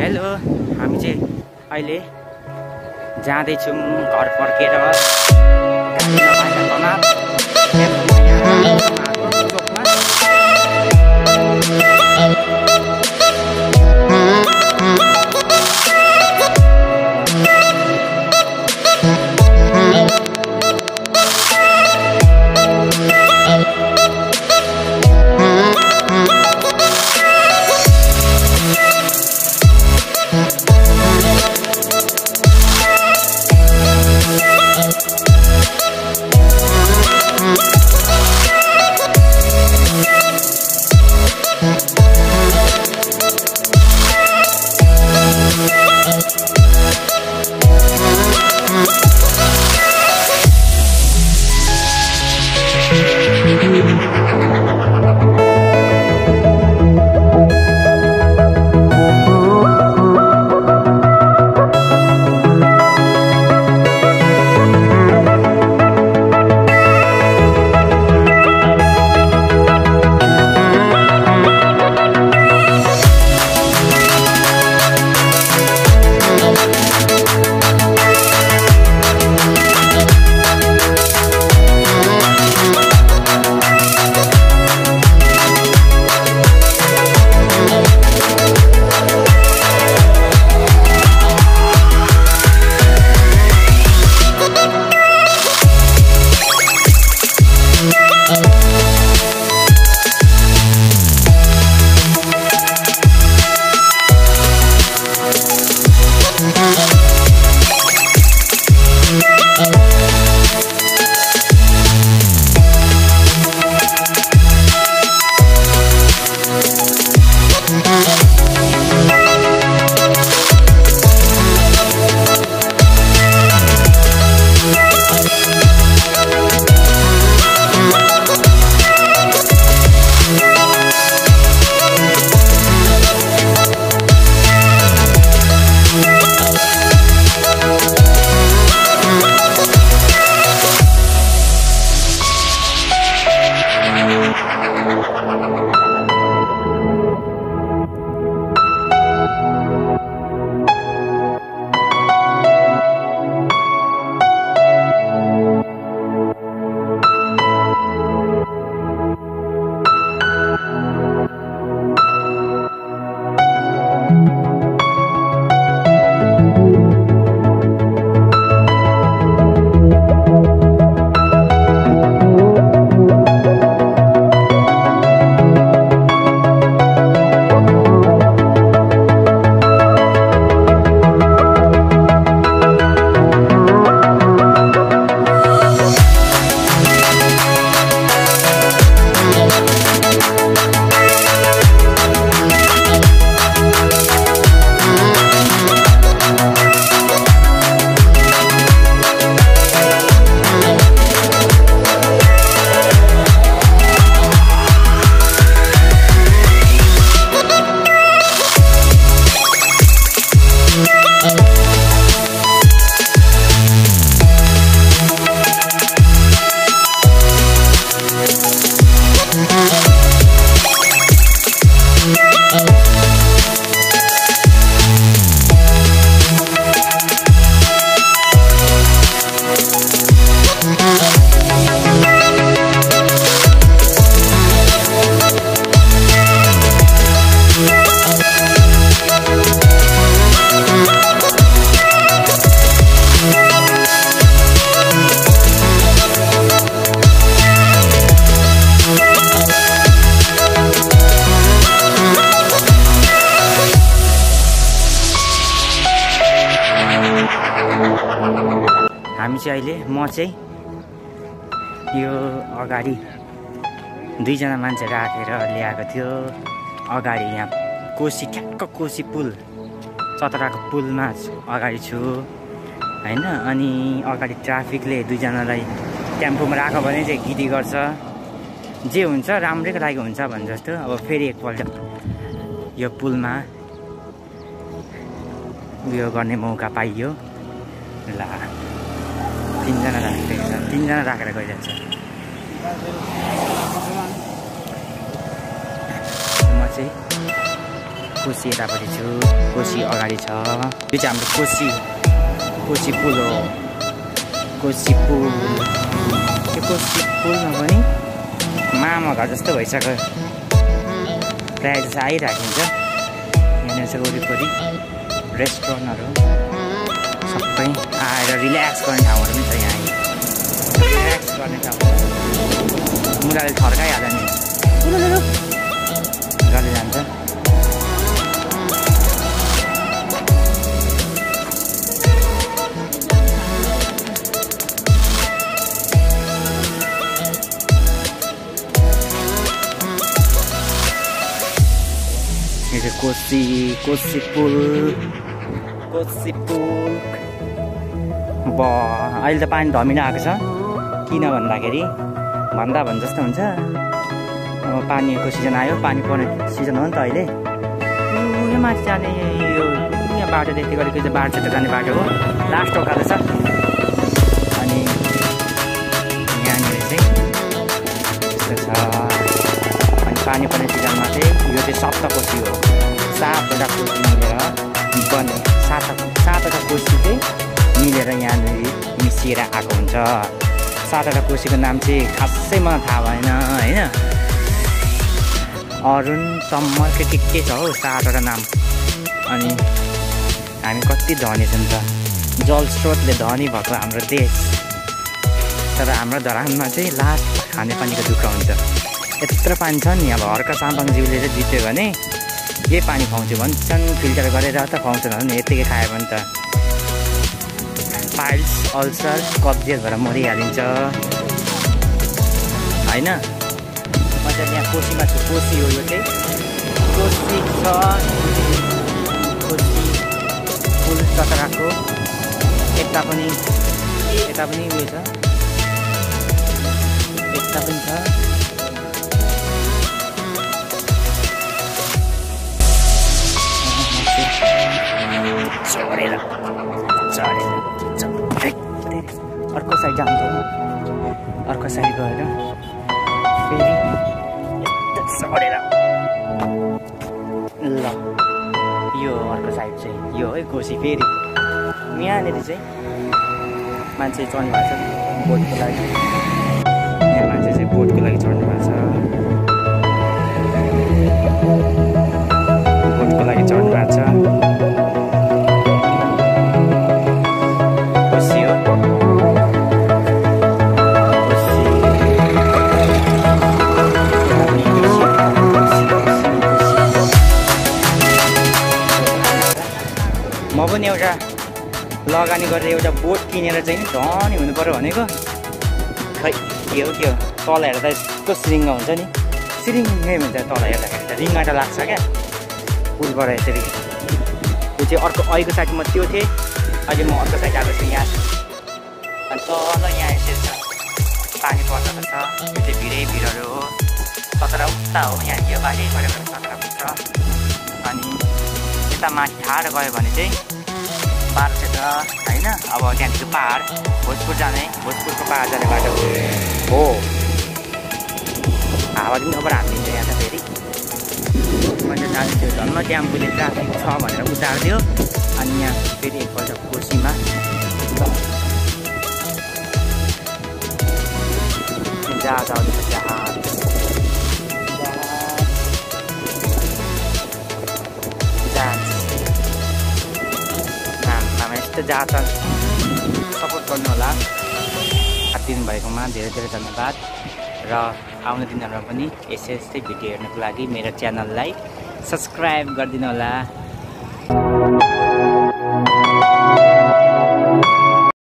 Hello, हामी चाहिँ अहिले जाँदैछौँ घर फर्केर हामी चाहिँ अहिले म चाहिँ यो अगाडि दुईजना मान्छे राखेर ल्याएको थियो। अगाडि यहाँ कोसी ठ्याक्क कोसी पुल चतराको पुलमा अगाडि छु हैन। अनि अगाडि ट्राफिकले दुईजनालाई टेम्पोमा राख्यो भने चाहिँ गिदी गर्छ। जे हुन्छ राम्रैको लागि हुन्छ भन्छ जस्तो। अब फेरि एकपल्ट यो पुलमा उयो गर्ने मौका पाइयो। ल तीनजना राखेर गइरहेछ। म चाहिँ कोसी यतापट्टि छु, कोसी अगाडि छ। यो चाहिँ हाम्रो कोसी पुल हो। कोसी पुल, यो कोसी पुलमा पनि मामा घर जस्तो भइसक्यो, प्रायः जस्तो आइराखिन्छ। यहाँनिर चाहिँ वरिपरि रेस्टुरेन्टहरू सबै आएर रिल्याक्स गर्ने ठाउँहरू पनि छ। यहाँ रिल्याक्स गर्ने ठाउँ मुलाले थर्काइहाल्यो नि गर्दै जान्छ। कोसी पुल अहिले त पानी धमिलो आएको छ। किन भन्दाखेरि भन्दा जस्तो हुन्छ, अब पानीको सिजन आयो, पानी पर्ने सिजन हो नि त अहिले। यो माथि जाने यो यहाँ बाटो देख्दै गरेको चाहिँ बाटो जाने बाटो हो, लास्ट उकालो छ। अनि यहाँनिर चाहिँ यस्तो छ। अनि पानी पर्ने सिजनमा चाहिँ यो चाहिँ सप्तकोशी हो। 7वटा कोशी मिलेर बन्ने 7वटा कोशी चाहिँ मिलेर यहाँनिर मिसिएर आएको हुन्छ। 7वटा कोशीको नाम चाहिँ खासै मलाई थाहा भएन होइन। अरुण सम्मर के छ हौ 7वटा नाम। अनि हामी कति धनी छौँ त, जल स्रोतले धनी भएको हाम्रो देश, तर हाम्रो धरानमा चाहिँ लास्ट खानेपानीको दुःख हुन्छ। यत्रो पानी छ नि, अब हर्का साम्पाङज्यूले चाहिँ जित्यो भने के पानी खुवाउँछु भन्छन्, फिल्टर गरेर त खुवाउँछन् भने यत्तिकै खायो भने त पाइल्स अल्सर कब्जियत भएर मरिहालिन्छ होइन। म चाहिँ यहाँ कोसीमा छु। कोसी हो यो चाहिँ, कोसी छ। कोसी पुल चतराको यता पनि उयो छ, यता पनि छ। अर्को साइड जान्छ, अर्को साइड गएर फेरि चढेर ल यो अर्को साइड चाहिँ यो है कोसी। फेरि यहाँनिर चाहिँ मान्छे चढ्नु भएको छ बोटको लागि। यहाँ मान्छे चाहिँ बोटको लागि चढ्नु भएको छ, बोटको लागि चढ्नु भएको छ। म पनि एउटा लगानी गरेर एउटा बोट किनेर चाहिँ धनी हुनु पर्यो भनेको। खै के हो तल हेर्दा यस्तो सिरिङ्ग हुन्छ नि, सिरिङ्गै हुन्छ तल हेर्दाखेरि त रिङ्गाटा लाग्छ क्या पुलबाट यसरी। त्यो चाहिँ अर्को अहिलेको साइडमा त्यो थिएँ, अहिले म अर्को साइड आएको छु यहाँ। अनि तल यहाँ यसरी छ, पानी पर्छ छ। यो चाहिँ भिरहरू हो, सत्र उता हो यहाँ यो बाली गरेर 17 पुग्छ। अनि यता माथि ठाडो गयो भने चाहिँ पाहाड क्षेत्र होइन। अब त्यहाँदेखि पाहाड भोजपुर जाने, भोजपुरको पाहाड जाने बाटो हो। हावा पनि अब हालिदिन्छ यहाँ त। फेरि मैले जान्छु धन्न ट्याम्पोले ट्राफिक छ भनेर उतारिदियो। अनि यहाँ फेरि एकपल्ट कोसीमा जहाज आउँदैछ, जहाज यस्तो जहाज सपोर्ट गर्नु होला। साथ दिनुभएकोमा धेरै धेरै धन्यवाद। र आउने दिनहरूमा पनि यस्तै भिडियो हेर्नको लागि मेरो च्यानललाई सब्सक्राइब गरिदिनु होला।